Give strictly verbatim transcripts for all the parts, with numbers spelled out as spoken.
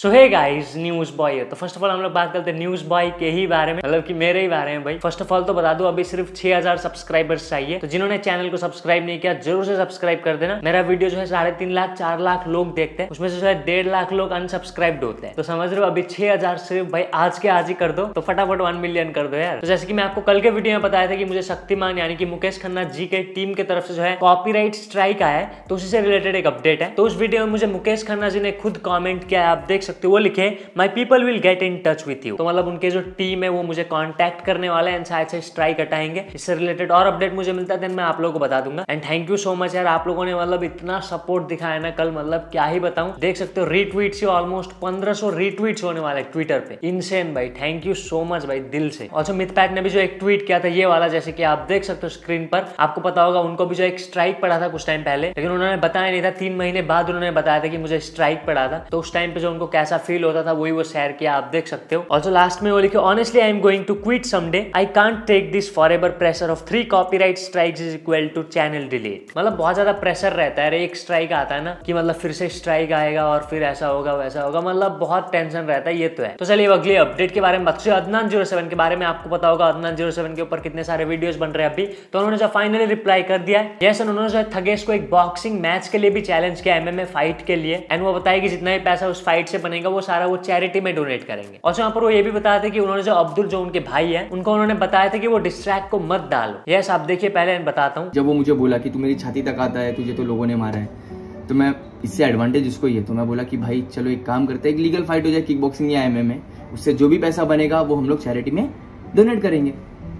सो hey guys, news boy है। तो first of all हम लोग बात करते हैं न्यूज बॉय के ही बारे में, मतलब कि मेरे ही बारे में भाई। फर्स्ट ऑफ ऑल तो बता दूं, अभी सिर्फ छह हज़ार सब्सक्राइबर्स चाहिए, तो जिन्होंने चैनल को सब्सक्राइब नहीं किया जरूर से सब्सक्राइब कर देना। मेरा वीडियो जो है साढ़े तीन लाख चार लाख लोग देखते हैं, उसमें से जो है डेढ़ लाख लोग अनसब्सक्राइब्ड होते हैं। तो समझ रहे हो, अभी छह हज़ार सिर्फ भाई आज के आज ही कर दो, तो फटाफट वन मिलियन कर दो यार। तो जैसे कि मैं आपको कल के वीडियो में बताया था कि मुझे शक्तिमान यानी कि मुकेश खन्ना जी के टीम की तरफ से जो है कॉपीराइट स्ट्राइक आया है, तो उसी से रिलेटेड एक अपडेट है। तो उस वीडियो में मुझे मुकेश खन्ना जी ने खुद कॉमेंट किया है, आप देख सकते हो। वो लिखे my people will get in touch with you. तो मतलब उनके जो टीम है वो मुझे कांटेक्ट करने वाले हैं, शायद से स्ट्राइक हटाएंगे। इससे रिलेटेड और अपडेट मुझे मिलता है देन मैं आप लोगों को बता दूंगा। And thank you so much यार, आप लोगों ने मतलब इतना सपोर्ट दिखाया ना कल, मतलब क्या ही बताऊं। देख सकते हो रीट्वीट से ऑलमोस्ट पंद्रह सौ रीट्वीट्स होने वाले ट्विटर पे। इनसेन भाई, थैंक यू सो मच भाई, दिल से। ऑल्सो मिथपैट ने भी जो एक ट्वीट किया था ये वाला, जैसे कि आप देख सकते हो स्क्रीन पर। आपको पता होगा उनको भी जो एक स्ट्राइक पड़ा था कुछ टाइम पहले, लेकिन उन्होंने बताया नहीं था। तीन महीने बाद उन्होंने बताया था कि मुझे स्ट्राइक पड़ा था, तो उस टाइम पे जो उनको कैसा फील होता था वही वो शेयर किया, आप देख सकते हो। ऑल्सो लास्ट में वो लिखे honestly I am going to quit someday, I can't take this forever pressure of three copyright strikes is equal to channel delete. मतलब बहुत ज्यादा प्रेशर रहता है, एक स्ट्राइक आता है ना कि मतलब फिर से स्ट्राइक आएगा और फिर ऐसा होगा वैसा होगा, मतलब बहुत टेंशन रहता है, ये तो है। तो चलिए अगले अपडेट के बारे में बात करें। अदनान जीरो सेवन के बारे में आपको पता होगा, अदनान जीरो सेवन के ऊपर कितने सारे वीडियोस बन रहे हैं अभी। तो उन्होंने जो फाइनली रिप्लाई कर दिया है, यस, उन्होंने जो थगेश को एक बॉक्सिंग मैच के लिए भी चैलेंज किया, एमएमए फाइट के लिए। एंड वो बताया कि जितना भी पैसा उस फाइट से बनेगा वो सारा वो चैरिटी में डोनेट करेंगे। और यहाँ पर वो ये भी बताया था कि उन्होंने जो अब्दुल, जो उनके भाई है, उनको उन्होंने बताया था कि वो डिस्ट्रैक्ट को मत डालो। यस, आप देखिए, पहले बताता हूँ। जब वो मुझे बोला कि तू मेरी छाती तक आता है, तुझे तो लोगों ने मारा है, तो मैं इससे एडवांटेज इसको ये, तो मैं बोला कि भाई चलो एक काम करते हैं, एक लीगल फाइट हो जाए किक बॉक्सिंग या एमएमए, उससे जो भी पैसा बनेगा वो हम लोग चैरिटी में डोनेट करेंगे।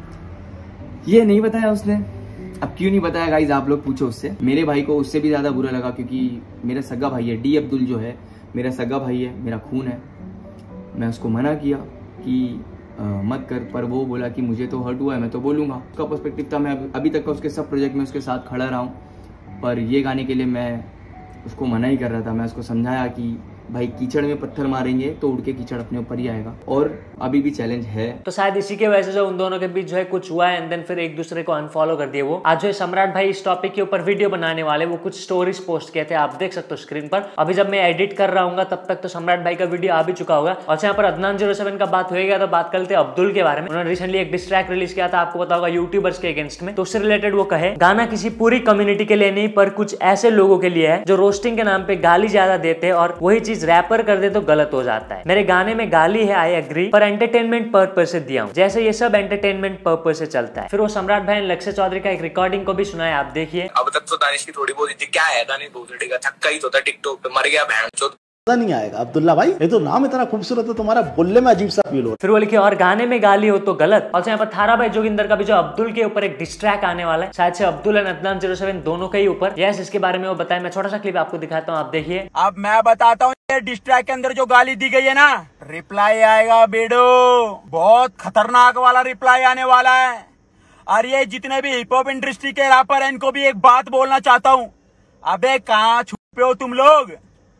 ये नहीं बताया उसने। अब क्यों नहीं बताया गाइज, आप लोग पूछो उससे। मेरे भाई को उससे भी ज्यादा बुरा लगा, क्योंकि मेरा सगा भाई है, डी अब्दुल जो है मेरा सगा भाई है, मेरा खून है। मैं उसको मना किया कि आ, मत कर, पर वो बोला कि मुझे तो हर्ट हुआ है, मैं तो बोलूंगा। उसका पर्सपेक्टिव था, मैं अभी तक का उसके सब प्रोजेक्ट में उसके साथ खड़ा रहा हूँ, पर ये गाने के लिए मैं उसको मना ही कर रहा था। मैं उसको समझाया कि भाई कीचड़ में पत्थर मारेंगे तो उड़ के कीचड़ अपने ऊपर ही आएगा, और अभी भी चैलेंज है। तो शायद इसी के वजह से जो उन दोनों के बीच जो है कुछ हुआ है, एंड देन फिर एक दूसरे को अनफॉलो कर दिए। वो आज जो है सम्राट भाई इस टॉपिक के ऊपर वीडियो बनाने वाले, वो कुछ स्टोरीज पोस्ट किए थे, आप देख सकते हो स्क्रीन पर। अभी जब मैं एडिट कर रहा हूँ तब तक तो सम्राट भाई का वीडियो आ भी चुका होगा। और यहाँ पर अदनान जीरो सेवन का बात होगा, तो बात करते हैं अब्दुल के बारे में। उन्होंने रिसेंटली एक डिस ट्रैक रिलीज किया था, आपको पता होगा, यूट्यूबर्स के अगेंस्ट में। तो उससे रिलेटेड वो कहे, गाना किसी पूरी कम्युनिटी के लिए नहीं, पर कुछ ऐसे लोगों के लिए है जो रोस्टिंग के नाम पे गाली ज्यादा देते हैं, और वही चीज रैपर कर दे तो गलत हो जाता है। मेरे गाने में गाली है, आई एग्री, पर एंटरटेनमेंट पर्पज से दिया हूं, जैसे ये सब एंटरटेनमेंट पर्पज से चलता है। फिर वो सम्राट भाई ने लक्ष्य चौधरी का एक रिकॉर्डिंग को भी सुनाया, आप देखिए। अब तक तो दानिश की थोड़ी बहुत क्या है, दानिश भोसड़ी का छक्का ही तो था टिकटॉक पे, मर गया भैंचोद, नहीं आएगा। अब्दुल्ला भाई, ये तो नाम इतना खूबसूरत है, तुम्हारा बोलने में अजीब सा फील हो रहा है। फिर वो लिखे, और गाने में गाली हो तो गलत। और यहाँ पर थारा भाई जोगिंदर का भी जो अब्दुल के ऊपर एक डिस्ट्रैक आने वाला है, शायद से Abdul and Adnan zero seven दोनों के ही ऊपर। यस, इसके बारे में वो बताया। मैं छोटा सा क्लिप आपको दिखाता हूँ, आप देखिए। अब मैं बताता हूँ, डिस्ट्रैक्ट के अंदर जो गाली दी गई है ना, रिप्लाई आएगा बेडो, बहुत खतरनाक वाला रिप्लाई आने वाला है। और ये जितने भी हिप हॉप इंडस्ट्री के रैपर हैं, इनको भी एक बात बोलना चाहता हूँ। अबे कहाँ छुपे हो तुम लोग?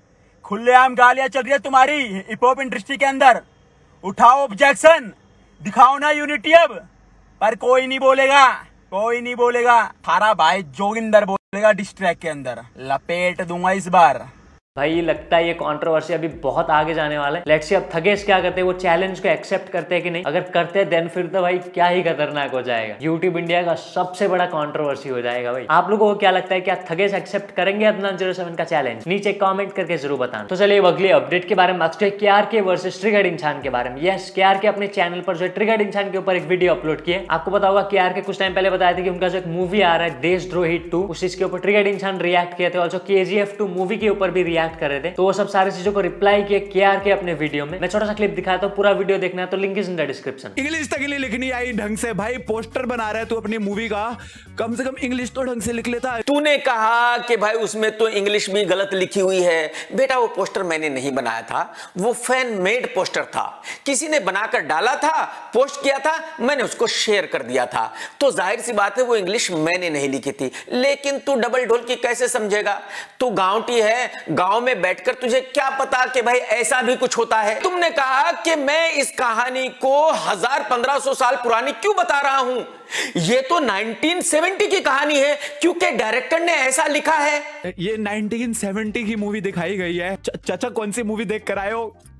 खुलेआम गालियां चल रही है तुम्हारी हिप हॉप इंडस्ट्री के अंदर, उठाओ ऑब्जेक्शन, दिखाओ ना यूनिटी अब। पर कोई नहीं बोलेगा, कोई नहीं बोलेगा। थारा भाई जोगिंदर बोलेगा डिस्ट्रैक्ट के अंदर, लपेट दूंगा इस बार। भाई लगता है ये कंट्रोवर्सी अभी बहुत आगे जाने वाला है। लेट्स सी अब थगेश क्या करते हैं, वो चैलेंज को एक्सेप्ट करते हैं कि नहीं। अगर करते हैं देन फिर तो भाई क्या ही खतरनाक हो जाएगा, यूट्यूब इंडिया का सबसे बड़ा कंट्रोवर्सी हो जाएगा भाई। आप लोगों को क्या लगता है, क्या थगेश एक्सेप्ट करेंगे अदनान जीरो सेवन का चैलेंज? नीचे कमेंट करके जरूर बताना। तो चलिए अगले अपडेट के बारे में बात करें, केआरके वर्सेस ट्रिगर्ड इंसान के बारे में। यस, केआरके अपने चैनल पर जो ट्रिगर्ड इंसान के ऊपर एक वीडियो अपलोड किए। आपको पता होगा केआरके कुछ टाइम पहले बताया था कि उनका जो एक मूवी आ रहा है देशद्रोही टू, उस चीज के ऊपर ट्रिगर्ड इंसान रिएक्ट किए थे। ऑल्सो केजीएफ टू मूवी के ऊपर भी रिएक्ट कर रहे थे, तो सब सारी चीजों को रिप्लाई किया केआरके अपने वीडियो में। मैं छोटा सा क्लिप दिखाता हूं, पूरा वीडियो देखना है तो link is in the description. English तक नहीं लिखनी आई ढंग से, भाई पोस्टर बना रहा है तू अपनी मूवी का, कम से कम इंग्लिश तो ढंग से लिख लेता है। तूने कहा कि भाई उसमें तो इंग्लिश भी गलत लिखी हुई है। बेटा वो पोस्टर मैंने नहीं बनाया था, वो फैन मेड पोस्टर था, किसी ने बनाकर डाला था, पोस्ट किया था, मैंने उसको शेयर कर दिया था। तो जाहिर सी बात है वो इंग्लिश मैंने नहीं लिखी थी। लेकिन तू डबल ढोल की कैसे समझेगा? तू गांवटी है, गांव में बैठकर तुझे क्या पता कि भाई ऐसा भी कुछ होता है। तुमने कहा कि मैं इस कहानी को हजार पंद्रह सौ साल पुरानी क्यों बता रहा हूं? ये तो नाइनटीन सेवेंटी की कहानी है, क्योंकि डायरेक्टर ने ऐसा लिखा है। ये नाइनटीन सेवेंटी की मूवी दिखाई गई है। चाचा कौन सी मूवी देख कर आए हो?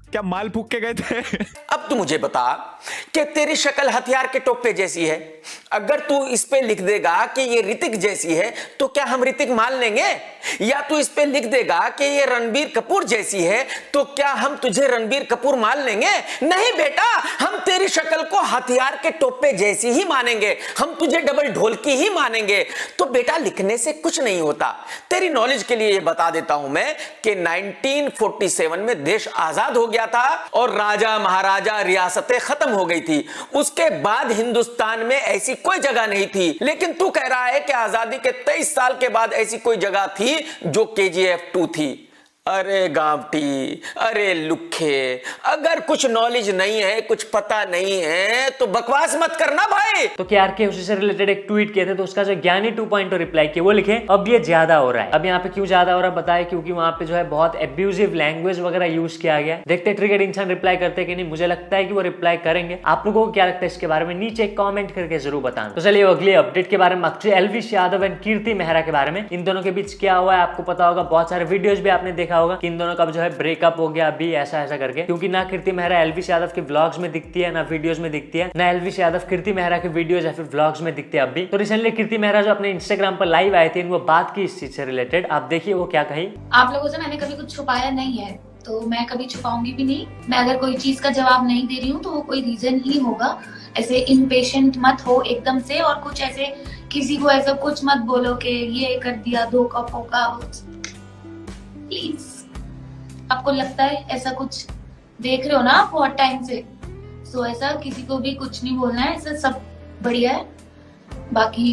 क्या माल फूक के गए थे? अब तू मुझे बता कि तेरी शक्ल हथियार के टोपे जैसी है, अगर तू इस पे लिख देगा कि ये ऋतिक जैसी है तो क्या हम ऋतिक मान लेंगे? या तू इस पे लिख देगा कि ये रणबीर कपूर जैसी है तो क्या हम तुझे रणबीर कपूर मान लेंगे? नहीं बेटा, हम तेरी शक्ल को हथियार के टोपे जैसी ही मानेंगे, हम तुझे डबल ढोलकी ही मानेंगे। तो बेटा लिखने से कुछ नहीं होता। तेरी नॉलेज के लिए ये बता देता हूं मैं कि नाइनटीन फोर्टी सेवन में देश आजाद हो गया था और राजा महाराजा रियासतें खत्म हो गई थी। उसके बाद हिंदुस्तान में ऐसी कोई जगह नहीं थी, लेकिन तू कह रहा है कि आजादी के तेईस साल के बाद ऐसी कोई जगह थी जो के जी एफ टू थी। अरे गावटी, अरे लुखे, अगर कुछ नॉलेज नहीं है, कुछ पता नहीं है तो बकवास मत करना भाई। तो के आर के उसी से रिलेटेड एक ट्वीट किए थे, तो उसका जो ज्ञानी टू पॉइंट रिप्लाई किया वो लिखे अब ये ज्यादा हो रहा है। अब यहाँ पे क्यों ज्यादा हो रहा है बताए, क्योंकि वहां पे जो है बहुत एब्यूजिव लैंग्वेज वगैरह यूज किया गया। देखते ट्रिगर्ड इंसान रिप्लाई करते कि नहीं, मुझे लगता है कि वो रिप्लाई करेंगे। आप लोगों को क्या लगता है इसके बारे में नीचे कॉमेंट करके जरूर बताना। तो चलिए अगली अपडेट के बारे में, एल्विश यादव एंड कीर्ति मेहरा के बारे में। इन दोनों के बीच क्या हुआ है आपको पता होगा, बहुत सारे वीडियोज भी आपने देखा होगा कि इन दोनों का जो है ब्रेकअप हो गया अभी ऐसा ऐसा करके, क्योंकि ना कीर्ति मेहरा एल्विश यादव के व्लॉग्स में दिखती है, ना वीडियोस में दिखती है, ना एल्विश यादव कीर्ति मेहरा के वीडियोस या फिर व्लॉग्स में दिखते हैं अभी। तो रिसेंटली कीर्ति मेहरा जो अपने इंस्टाग्राम पर लाइव आए थे, वो बात की इस चीज से रिलेटेड। आप देखिए वो क्या कही। आप लोगों से मैंने कभी कुछ छुपाया नहीं है, तो मैं कभी छुपाऊंगी भी नहीं। मैं अगर कोई चीज का जवाब नहीं दे रही हूँ तो वो कोई रीजन ही होगा। ऐसे इम्पेशेंट मत हो एकदम से, और कुछ ऐसे किसी को ऐसा कुछ मत बोलो कि ये कर दिया दो कपों का, प्लीज। आपको लगता है ऐसा कुछ देख रहे हो ना आप बहुत टाइम से, सो ऐसा किसी को भी कुछ नहीं बोलना है, ऐसा सब बढ़िया है। बाकी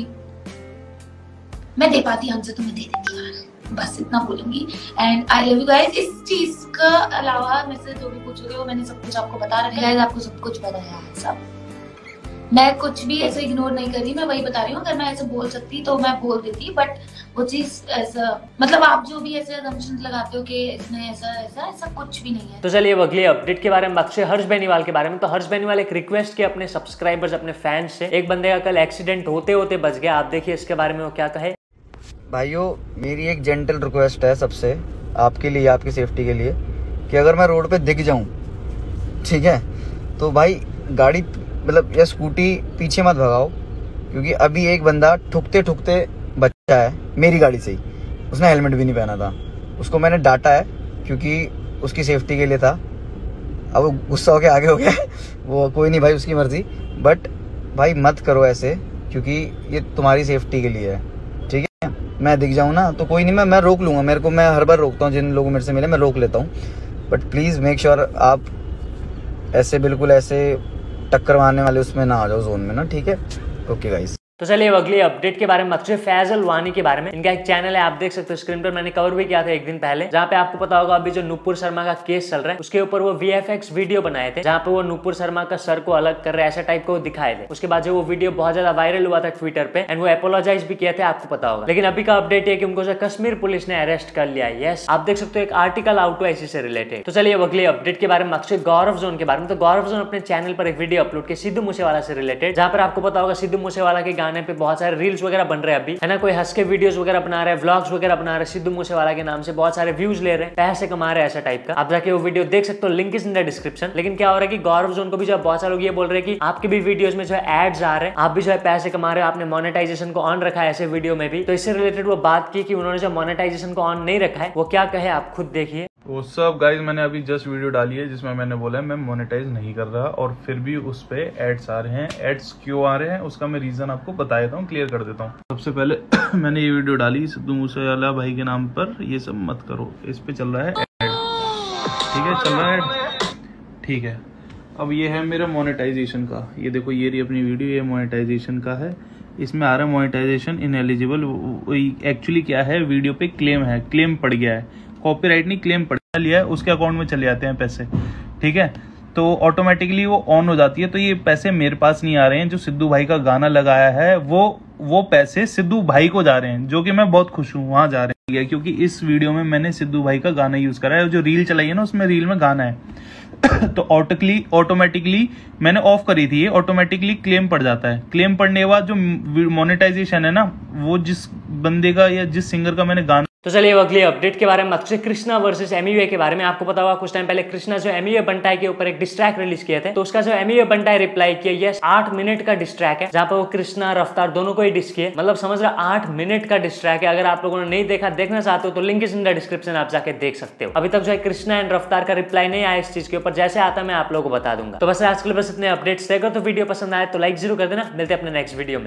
मैं दे पाती हमसे तो मैं दे देती हूँ, बस इतना बोलूंगी। And I love you guys. इस चीज का अलावा मैं से जो भी पूछोगे वो मैंने सब कुछ आपको बता रखा है गाइस, आपको सब कुछ बताया है सब। मैं कुछ भी ऐसे इग्नोर नहीं कर रही, मैं वही बता रही हूँ। अगर मैं ऐसे बोल सकती तो मैं बोल देती, बट वो चीज ऐसा, मतलब आप जो भी ऐसे असम्पशंस लगाते हो कि इसमें ऐसा ऐसा ऐसा कुछ भी नहीं है। तो चलिए अगली अपडेट के बारे में बात करें, हर्ष बेनीवाल के बारे में। तो हर्ष बेनीवाल एक रिक्वेस्ट किया अपने सब्सक्राइबर्स, अपने फैंस से। एक बंदे का कल एक्सीडेंट होते होते बच गया। आप देखिए इसके बारे में वो क्या कहे। भाइयों मेरी एक जेंटल रिक्वेस्ट है सबसे, आपके लिए, आपकी सेफ्टी के लिए, कि अगर मैं रोड पे दिख जाऊं, ठीक है, तो भाई गाड़ी मतलब या स्कूटी पीछे मत भगाओ, क्योंकि अभी एक बंदा ठुकते ठुकते बचा है मेरी गाड़ी से ही। उसने हेलमेट भी नहीं पहना था, उसको मैंने डांटा है क्योंकि उसकी सेफ्टी के लिए था। अब वो गुस्सा होके आगे हो गया वो कोई नहीं भाई, उसकी मर्जी, बट भाई मत करो ऐसे, क्योंकि ये तुम्हारी सेफ्टी के लिए है, ठीक है। मैं दिख जाऊँ ना तो कोई नहीं, मैं मैं रोक लूंगा, मेरे को मैं हर बार रोकता हूँ, जिन लोगों मेरे से मिले मैं रोक लेता हूँ, बट प्लीज़ मेक श्योर आप ऐसे बिल्कुल ऐसे टक्कर मारने वाले उसमें ना आ जाओ जोन में ना, ठीक है। Okay guys. तो चलिए अगली अपडेट के बारे में बात करें, फैजल वानी के बारे में। इनका एक चैनल है, आप देख सकते हो स्क्रीन पर, मैंने कवर भी किया था एक दिन पहले, जहाँ पे आपको पता होगा अभी जो नुपुर शर्मा का केस चल रहा है उसके ऊपर वो वीएफएक्स वीडियो बनाए थे, जहाँ पे वो नुपुर शर्मा का सर को अलग कर रहे हैं ऐसा टाइप को दिखाए थे। उसके बाद जो वो वीडियो बहुत ज्यादा वायरल हुआ था ट्विटर पे, एंड वो अपोलोजाइज भी किए थे, आपको पता होगा। लेकिन अभी का अपडेट है कि उनको कश्मीर पुलिस ने अरेस्ट कर लिया है। यस, आप देख सकते हो एक आर्टिकल आउट हुआ इसी से रिलेटेड। तो चलिए अगली अपडेट के बारे में बात करें, गौरव जोन के बारे में। तो गौरव जोन अपने चैनल पर एक वीडियो अपलोड किया सिद्धू मूसेवाला से रिलेटेड, जहाँ पर आपको पता होगा सिद्धू मूसेवाला के गाने पे बहुत सारे रील्स वगैरह बन रहे हैं अभी, है ना। कोई हंस के वीडियोस वगैरह बना रहा है, व्लॉग्स वगैरह बना रहे हैं सिद्धू मूसेवाला के नाम से, बहुत सारे व्यूज ले रहे हैं, पैसे कमा रहे हैं ऐसा टाइप का। आप जाके वो वीडियो देख सकते हो, link is in the description. लेकिन क्या हो रहा है कि गौरव जोन को भी जो बहुत सारे लोग ये बोल रहे हैं कि आपके भी वीडियोस में जो है एड्स आ रहे हैं, आप भी जो है पैसे कमा रहे हो, आपने मोनेटाइजेशन को ऑन रखा है ऐसे वीडियो में भी। तो इससे रिलेटेड वो बात की कि उन्होंने जो मोनेटाइजेशन को ऑन नहीं रखा है वो क्या कहे, आप खुद देखिए। वो सब गाइज मैंने अभी जस्ट वीडियो डाली है जिसमें मैंने बोला है मैं मोनेटाइज नहीं कर रहा, और फिर भी उस पे एड्स आ रहे हैं। एड्स क्यों आ रहे हैं उसका मैं रीजन आपको बता देता हूँ, क्लियर कर देता हूँ। सबसे पहले मैंने ये वीडियो डाली सिद्धू मूसेवाला भाई के नाम पर, ये सब मत करो, इस पे चल रहा है एड, ठीक है, चल रहा है एड, ठीक है। अब ये है मेरा मोनेटाइजेशन का, ये देखो ये रही अपनी वीडियो, ये मोनेटाइजेशन का है, इसमें आ रहा है मोनेटाइजेशन इनएलिजिबल। एक्चुअली क्या है, वीडियो पे क्लेम है, क्लेम पड़ गया है, कॉपीराइट नहीं क्लेम पड़ लिया है, उसके अकाउंट में चले जाते हैं पैसे, ठीक है। तो ऑटोमेटिकली वो ऑन हो जाती है। तो ये पैसे मेरे पास नहीं आ रहे हैं, जो सिद्धू भाई का गाना लगाया है वो वो पैसे सिद्धू भाई को जा रहे हैं, जो कि मैं बहुत खुश हूँ, वहां जा रहे हैं, क्योंकि इस वीडियो में मैंने सिद्धू भाई का गाना यूज करा है। जो रील चलाई है ना उसमें रील में गाना है तो ऑटोकली ऑटोमेटिकली मैंने ऑफ करी थी, ये ऑटोमेटिकली क्लेम पड़ जाता है। क्लेम पड़ने के बाद जो मोनेटाइजेशन है ना, वो जिस बंदे का या जिस सिंगर का मैंने गाना तो चलिए अगली अपडेट के बारे में बात करते हैं, कृष्णा वर्सेस एमयूए के बारे में। आपको पता होगा कुछ टाइम पहले कृष्णा जो एमयूए बंटाई के ऊपर एक डिस्ट्रैक रिलीज किए थे, तो उसका जो एमयूए बंटाई रिप्लाई किया, ये आठ मिनट का डिस्ट्रैक है, जहां पर वो कृष्णा रफ्तार दोनों को ही डिस किए। मतलब समझ रहा आठ मिनट का डिस्ट्रैक है। अगर आप लोगों ने नहीं देखा, देखना चाहते हो तो link is in the description, आप जाके देख सकते हो। अभी तक जो है कृष्णा एंड रफ्तार का रिप्लाई नहीं आया इस चीज के ऊपर, जैसे आता मैं आप लोगों को बता दूंगा। तो बस आज के लिए बस इतने अपडेट्स। देखो तो वीडियो पसंद आए तो लाइक जरूर कर देना। मिलते हैं अपने नेक्स्ट वीडियो में।